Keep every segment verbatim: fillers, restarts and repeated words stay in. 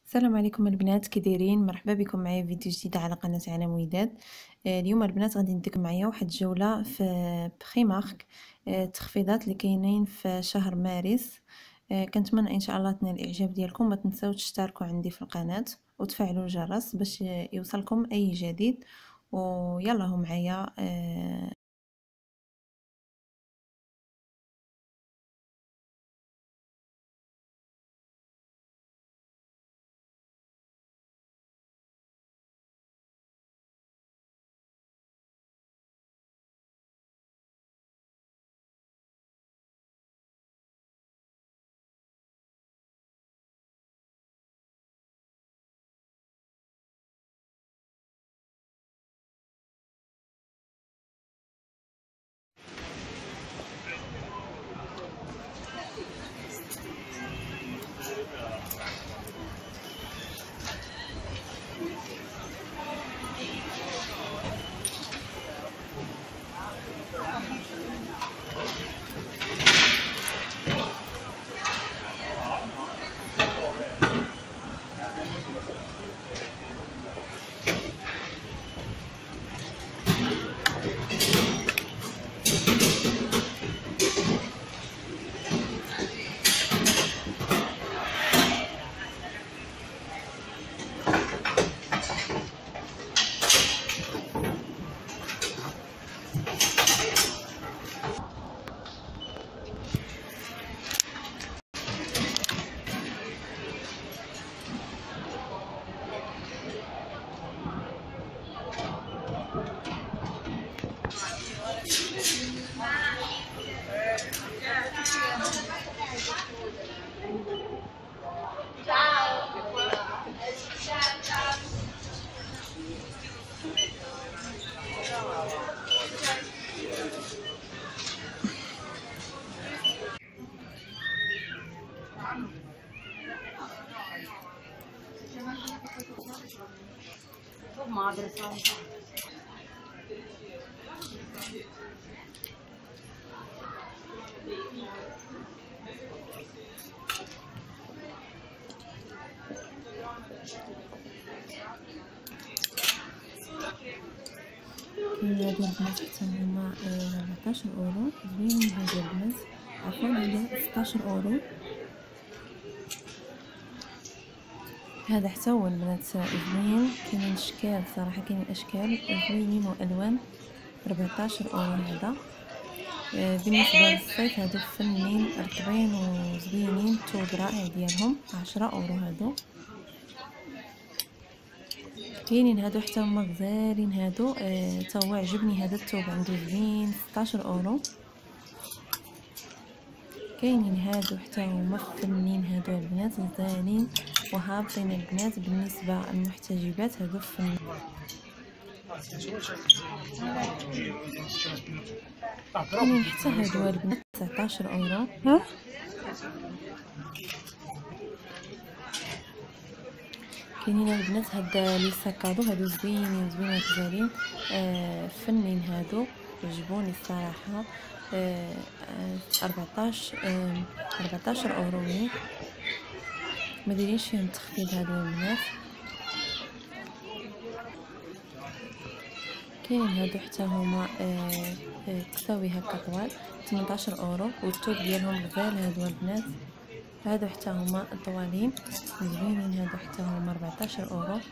السلام عليكم البنات، كي دايرين؟ مرحبا بكم معايا في فيديو جديد على قناه عالم وداد. آه، اليوم البنات غادي نديكم معايا واحد الجوله في بخيمارك، آه، التخفيضات اللي كاينين في شهر مارس. آه، كنتمنى ان شاء الله تنال الاعجاب ديالكم. ما تنساوش تشتركوا عندي في القناه وتفعلوا الجرس باش يوصلكم اي جديد. ويلا هو معايا. آه، كاين هادو البنات حتى هما أربعطاش اورو. زوينين هادو البنات، عفوا هذا ستاش اورو. هذا حتى هو البنات زوين، كاينين اشكال صراحه، كاينين اشكال زوينين والوان. أربعطاش اورو هذا. آه، بالنسبه للصيف هادو فنين رطبين وزوينين، الثوب رائع ديالهم. عشرة اورو هادو. كاينين هادو حتى هما غزالين هادو. آه، تا هو عجبني هذا الثوب، عنده زوين. ستاش اورو. كاينين هادو حتى هما فنين، هادو البنات غزالين وهابطين البنات. بالنسبه للمحتجبات هادو فنين. كاينين حتى هادو البنات تسعطاش اورو. ها كاينين البنات هاد لي ساكادو هادو زوينين زوينين غزالين. آه فنين هادو، عجبوني الصراحه. آه آه أربعطاش آه أربعطاش اورو. ما دايرينش فيهم التخفيض هادو البنات. كاينين هادو حتى هما آه آه كساوي هكا طوال، ثمنطاش اورو. والثوب ديالهم غزال هادو البنات. هادو حتى هما طوالين زوينين، هادو حتى هما أربعطاش اورو.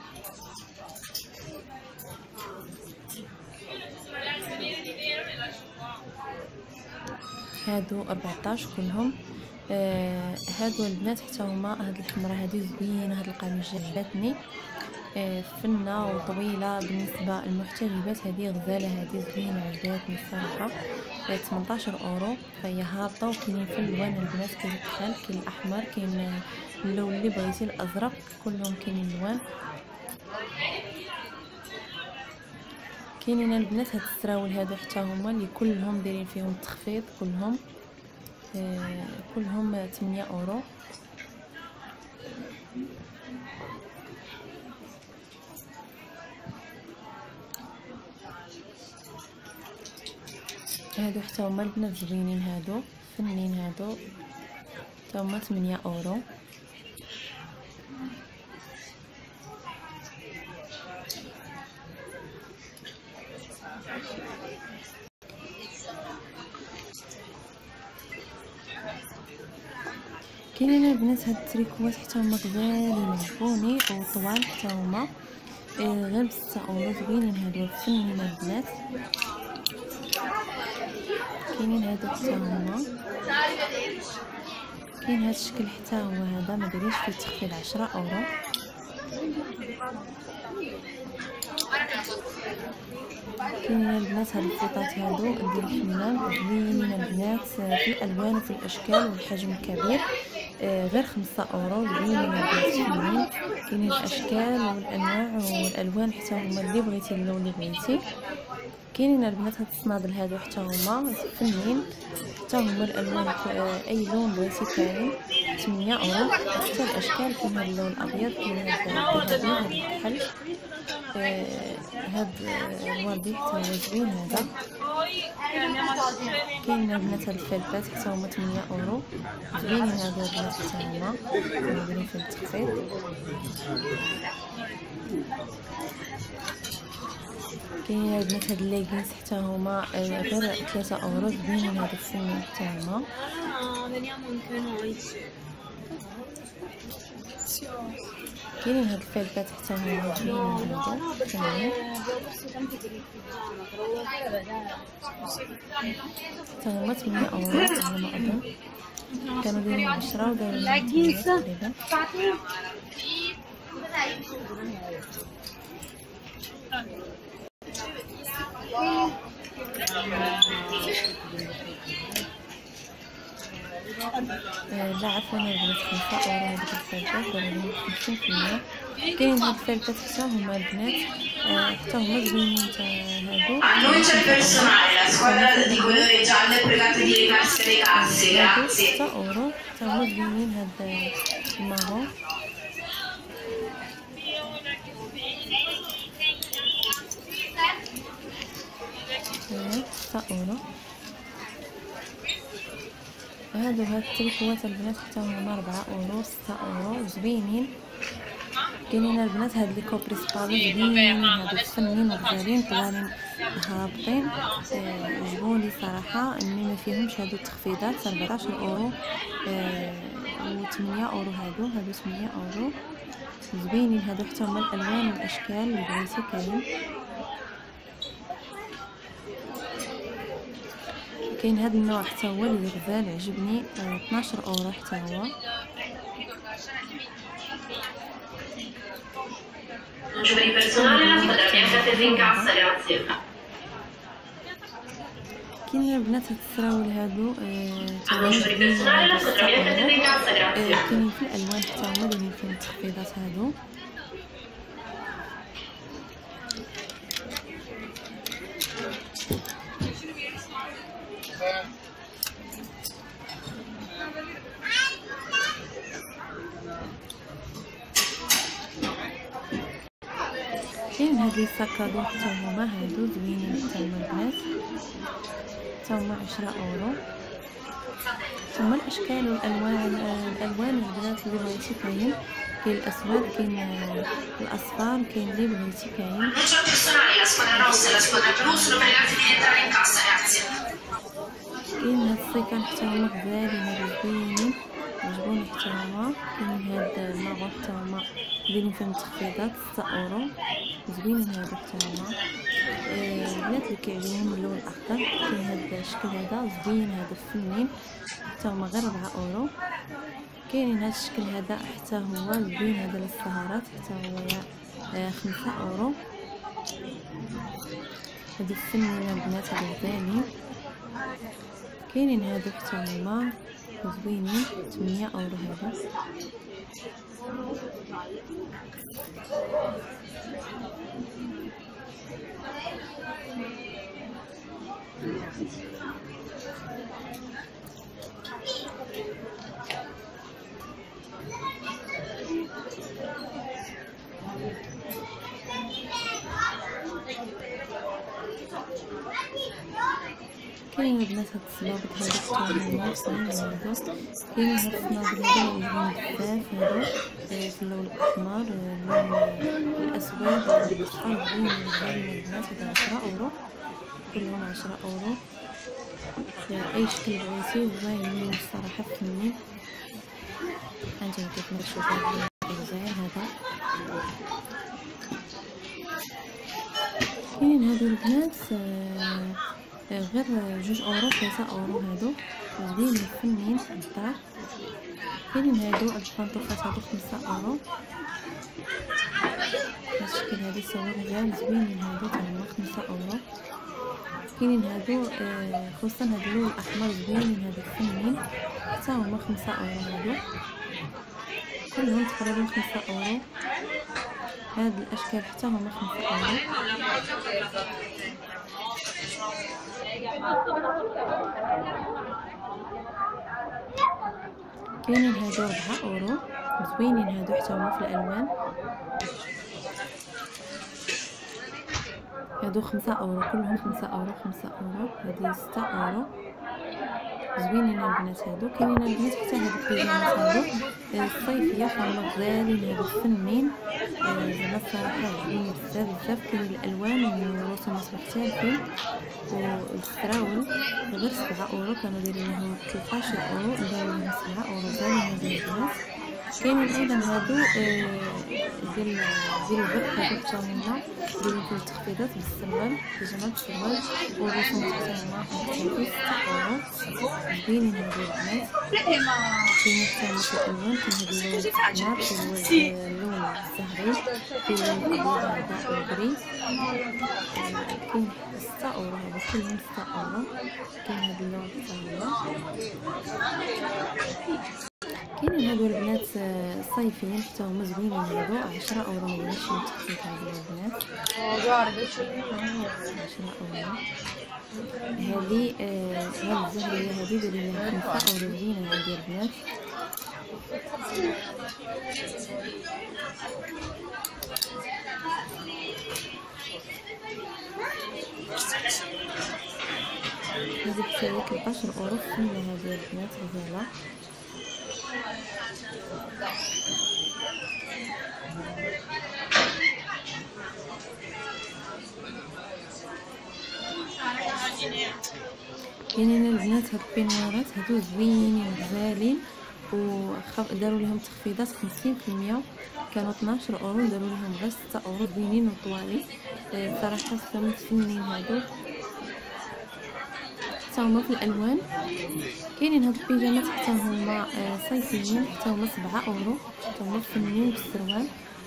هادو أربعطاش كلهم. آه هادو البنات حتى هما. هاد الحمراء هادي زوينه، هاد القميص عجبتني. آه فنه وطويله. بالنسبه للمحتجبات هادي غزاله، هادي زوينه عجبتني الصراحه. آه ثمنطاش اورو، فهي هابطه. وكاينين في الالوان البنات، كاين الكحل، كاين الاحمر، كاين اللون اللي بغيتي الازرق، كلهم كاينين الوان. كاينين البنات هاد السراول هادو حتى هما اللي كلهم دايرين فيهم التخفيض كلهم. آه كلهم ثمانية اورو. هادو حتى هما البنات زوينين، هادو فنين، هادو حتى هما ثمانية اورو. كاينين البنات هاد التريكوات حتى هما غزالين بوني وطوال حتى هما غير بستة اورو. زوينين هادو فنين البنات. كاينين هادو حتى هما. كاين هاد الشكل حتى هو هذا ما دايرينش فيه تخفيض عشرة اورو. كاينين البنات هاد الفوطات هادو ديال الحمام زوينين البنات في الالوان وفي الاشكال والحجم الكبير. آه غير خمسة اورو. زوينين البنات فنين. كاينين الاشكال والانواع والالوان حتى هما اللي بغيتي اللون اللي بغيتي. كاينين البنات هاد الصنادل هادو حتى هما فنين حتى هما الالوان اي لون بغيتي كاين. ثمانية اورو. حتى الاشكال كاين هاد اللون الابيض كاين هاد الذهبي هاد الكحل آه هاد الوردي حتى هو زوين هذا. كاين البنات هاد الفلفات حتى هما ثمانية اورو. زوينين هادو البنات حتى هما دايرين في التخفيض. كاين البنات هاد الليغينز حتى هما غير ثلاثة اورو. زوينين هادو الفنين حتى هما. كاينين هاد الفلفات حتى هما زوينين هادو فنين حتى هما ثمانية اورو على ما اظن. كانوا دايرين عشرة ودايرين تقريبا. لا عفوا البنات خمسة اورو هادوك الفلفات دايرين خمسين في المية. كاين هاد الفلفات حتى هما البنات حتى هما زوينين حتى هادو. Annuncia personale, la squadra di colore giallo è pregata di recarsi alle casse, grazie. ستة اورو حتى هما زوينين هاد المارون. ستة اورو. هادو هاد التريكوات البنات حتى هما أربعة اورو. ستة اورو زوينين. كاينين البنات هاد لي كوبري سبالو زوينين هادو فنين وغزالين طوالين هابطين. عجبوني صراحه اني ما فيهمش هادو التخفيضات. أربعطاش اورو و ثمانية اورو. هادو هادو ثمانية اورو. زوينين هادو حتى هما الالوان والاشكال اللي بغيتي كاين. كاين هاد النوع حتى هو اللي غزال عجبني. اثناش اورو حتى هو. Numeri personale la squadra bianca si rincassa, grazie. كاين البنات هاد السراول هادو Numeri personale la squadra bianca si rincassa, grazie. كاينين في الالوان حتى هما دايرين فيهم التخفيضات هادو. كاين هاد لي ساكادو حتى هما هادو زوينين حتى هما البنات حتى هما عشرة اورو. ثم الاشكال والالوان الالوان البنات اللي بغيتي كاين. كاين الاسود كاين الاصفر كاين اللي بغيتي كاين. كاين هاد السيكان حتى هما غزالين هادو زوينين عجبوني حتى هما. كاين هاد الماغو حتى هما دايرين فيهم تخفيضات ستة اورو. زوينين هادو حتى هما. البنات اللي كيعجبهم اللون الاخضر كاين هاد الشكل هذا زوين هذا فنين حتى هما غير أربعة اورو. كاينين هاد الشكل هذا حتى هو زوين هذا للسهرات حتى هو خمسة اورو. هادو فنين البنات هادو غزالين. كاينين هادو حتى هما زوينين ثمانية اورو هادو. كاين البنات هاد الصنابل هادو حتى هما زوينين هادو. كاين هاد الصنابل هادو عجبوني بزاف هادو في اللون الاحمر اللون الاسود الاصفر زوينين غزالين البنات. هادو عشرة اورو كلهم عشرة اورو. اي شكل بغيتي زوينين الصراحه فنين. هانتوما كيف ما تشوفوا هاد الغزال هذا. كاينين هادو البنات آه غير جوج اورو ثلاثة اورو، هادو زوينين فنين للدار. كاينين هادو البانطوفات هادو خمسة اورو، بهذا الشكل هادو يساوي غزال زوينين هادو تا هما خمسة اورو. كاينين هادو آه خصوصا هاد اللون الاحمر زوينين هادو فنين حتى هما خمسة اورو، هادو كلهم تقريبا خمسة اورو. هاد الاشكال حتى هما خمسة اورو. كاينين هادو ربعة اورو زوينين هادو حتى هما في الالوان. هادو خمسة اورو كلهم خمسة اورو خمسة اورو. هادي ستة اورو زوينين البنات هادو. كاينين البنات حتى هاد البيجامات هادو الصيفيه فهما غزالين هادو فنين زعما الصراحه عجبوني بزاف بزاف. كاين الالوان والرسومات مختلفين. والسراول غير سبعة اورو كانوا دايرين لهم ثلاثطاش اورو، داروا لهم سبعة اورو زالين هادو البنات. كاينين ايضا هادو ديال ديال البرك هادو حتى هما دايرين فيه التخفيضات بالسروال، بيجامات بالسروال والرسومات حتى هما مختلفين. ستة اورو زوينين هادو البنات. كاين حتى هما في الالوان، كاين هاد اللون الاحمر، كاين اللون الزهري، كاين اللون الابيض هذا والبري. كاين ستة اورو هادو كلهم ستة اورو. كاين هاد اللون حتى هو. كاينين هادو البنات صيفيين حتى هما زوينين هادو عشرة اورو. مديرينش شي تخفيض هادو البنات عشرة اورو. هادي آه هاد الزهرية هادي دايرين لها خمسة اورو زوينة هادي البنات. هادي حتى ثلاثطاش اورو فنة هادي البنات غزالة. كاينين البنات هاد البينوارات هادو زوينين غزالين وداروا لهم تخفيضات خمسين في المية. كانوا اثناش اورو داروا لهم غير ستة اورو زوينين وطوالي صراحه فنين هادو حتى هما في الالوان. كاينين هاد البيجامات حتى هما صيفيين حتى هما سبعة اورو، حتى هما فنين بالسروال.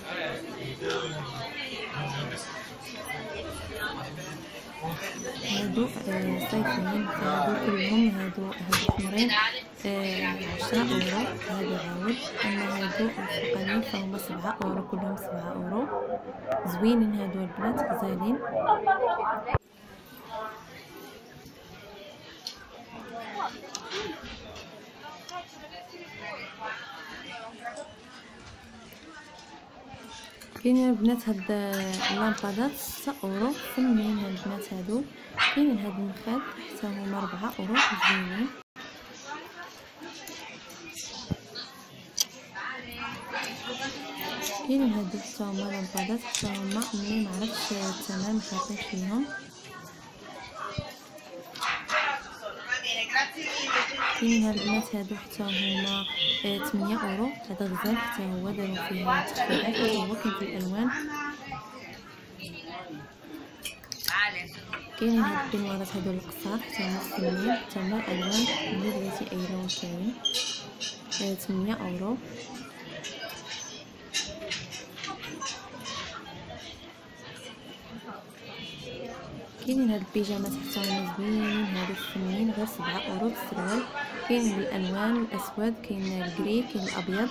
هادو صيفيين هادو كلهم هادو هادو حمرين عشرة اورو. هادو عاود. اما هادو الفوقانيين فهما سبعة اورو كلهم سبعة اورو زوينين هادو البنات غزالين. كاينين البنات هاد اللامبادات ستة اورو فنين البنات هادو. كاينين هاد النخال حتى هما ربعة اورو زوينين. كاينين هادو حتى هما لامبادات حتى هما ملي معرفتش الثمن محاطين فيهم. كاينين هاد البنات هادو حتى هما ثمانية اورو. هذا غزال حتى هو داروا فيه تخفيضات حتى هو كاين في الالوان. كاينين هاد البينوارات هادو القصار حتى هما فنين حتى هما الالوان اللي بغيتي اي لون كاين ثمانية اورو. كاينين هاد البيجامات حتى هما زوينين هادو فنين غير سبعة اورو بالسروال. كاين بالالوان الاسود، كاين الكري، كاين الابيض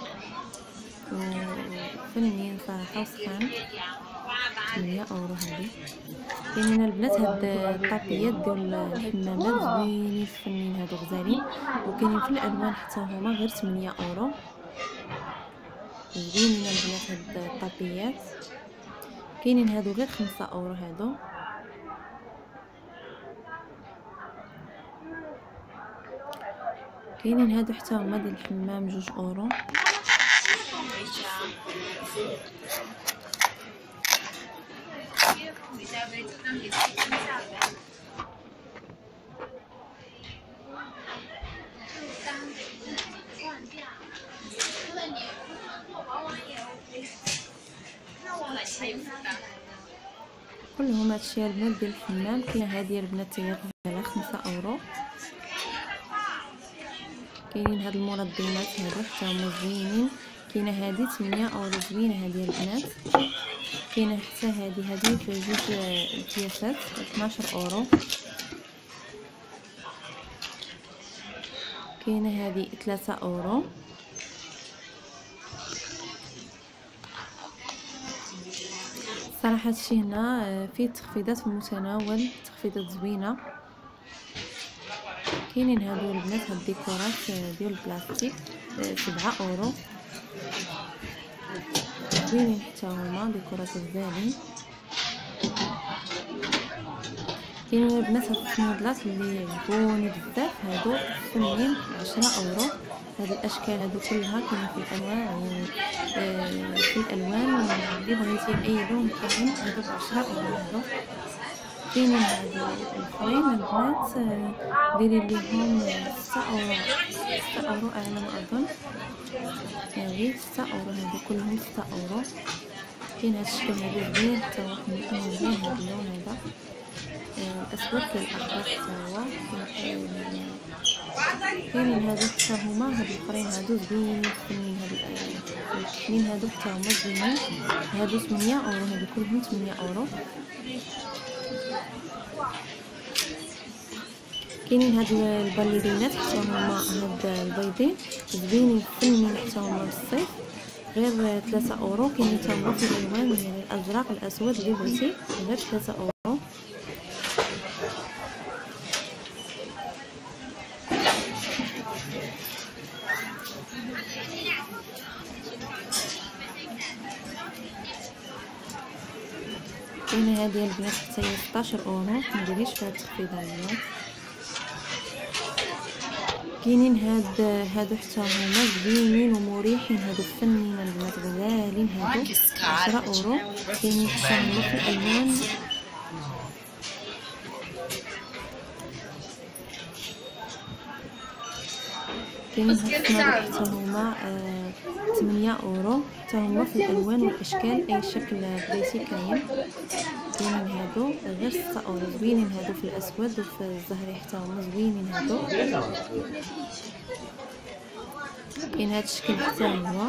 وفنين صراحه وسخان. ثمانية اورو هادي. كاينين البنات هاد الطابيات ديال الحمامات زوينين فنين هادو غزالين. وكاينين في الالوان حتى هما غير ثمانية اورو زوينين البنات هاد الطابيات. كاينين هادو غير خمسة اورو هادو. كاينين هادو حتى هما ديال الحمام جوج اورو. كلهم هادشي البنات ديال الحمام. كاينه هادي البنات هي على خمسة اورو. كاينين هاد المنظمات هادو حتى هما زوينين. كاينه هادي ثمانية اورو زوينه هادي البنات. كاينه حتى هادي هادي في جوج بياسات اثناش اورو. كاينه هادي ثلاثة اورو. صراحه هادشي هنا فيه تخفيضات في المتناول، تخفيضات زوينه. كاينين هادو البنات هاد الديكورات ديال البلاستيك سبعة اورو زوينين حتى هما ديكورات غزالين. كاينين البنات هاد السنودلات اللي عجبوني بزاف هادو ثمانين عشرة اورو. هاد الاشكال هادو كلها كاينين في الانواع آه في الالوان اللي بغيتي اي لون كاين هادو بعشرة اورو. هادو كاينين هادو الاخرين البنات ديري ليهم ستة اورو ستة اورو على ما اظن. هادي ستة اورو هادو كلهم ستة اورو. كاين هاد الشكل هادو زوين حتى هو حميتو زوين هاد اللون هذا الاسود كالاخضر حتى هو. كاينين هادو حتى هما هاد الاخرين هادو زوينين فنين. هاد الكحلين هادو حتى هما زوينين. هادو ثمانية اورو هادو كلهم ثمانية اورو. كاينين هاد الباليرينات حتى هما هاد البيضين زوينين فنين حتى هما للصيف غير ثلاثة اورو. كاينين حتى هما في الالوان يعني الازرق الاسود اللي بغيتي غير ثلاثة اورو. كاينه هادي البنات حتى هي ستاشر اورو. مديريش فيها التخفيض البنات. كاينين هاد هادو حتى هما زوينين ومريحين. هادو فنين البنات غزالين هادو عشرة اورو. كاينين حتى هما في الالوان كاينين هاد الصناديق حتى هما آه ثمانية اورو. حتى هما في الالوان والاشكال اي شكل بغيتي كاين. كاينين هادو غير ستة اورو زوينين. هادو في الاسود وفي الزهري حتى هما زوينين هادو. كاين هاد الشكل حتى هو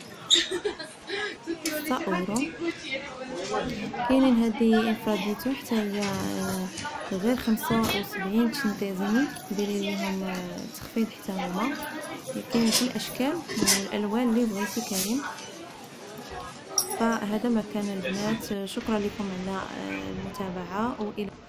ستة اورو. كاينين هادي انفراديتو حتى هي غير خمسة وسبعين تشنتازمي. ديري ليهم تخفيض حتى هما. كاين في الاشكال والالوان اللي بغيتي كاين. فهذا مكان البنات. شكرا لكم على المتابعه والى